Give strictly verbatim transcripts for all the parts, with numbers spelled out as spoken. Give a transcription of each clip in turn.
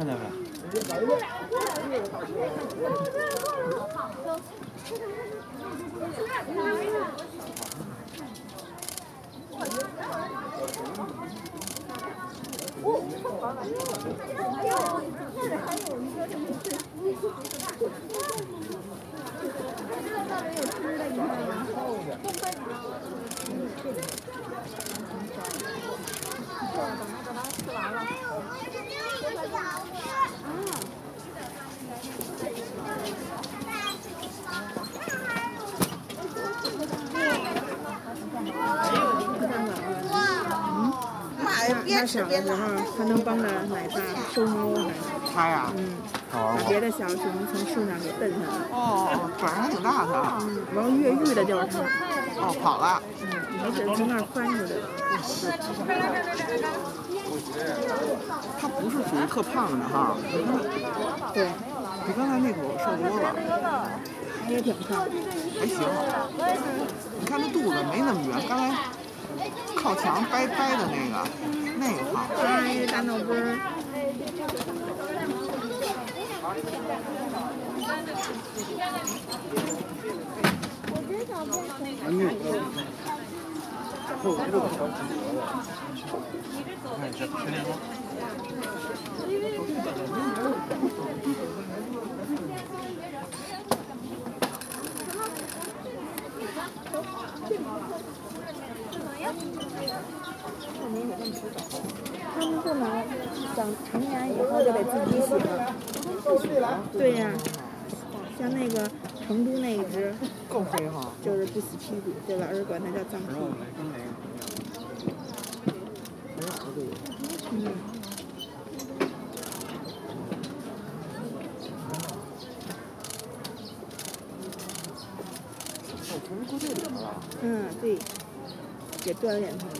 看见没？ 他小的时候，他能帮着奶爸收猫还。 他呀？ 嗯。 把别的小熊从树上给蹬下来。 哦，转还挺大的。 嗯，然后越狱的就是他。 哦，跑了。 嗯，没准从那儿翻出来的。 他不是属于特胖的哈。 对。 比刚才那狗瘦多了。 他也挺胖。 还行。你看他肚子没那么圆，刚才靠墙掰掰的那个，那个胖。 哎，大脑瓜儿。 看这全年光。 他们不能长成年以后就得自己洗了。对呀，像那个成都那一只， 够黑哈， 就是不洗屁股，就老是管它叫脏屁股。嗯。嗯，对，也锻炼他们。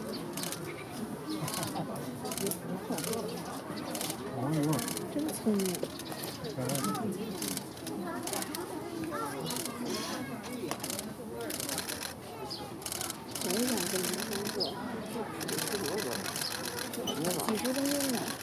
真聪明。我也想跟他工作。几十公斤呢。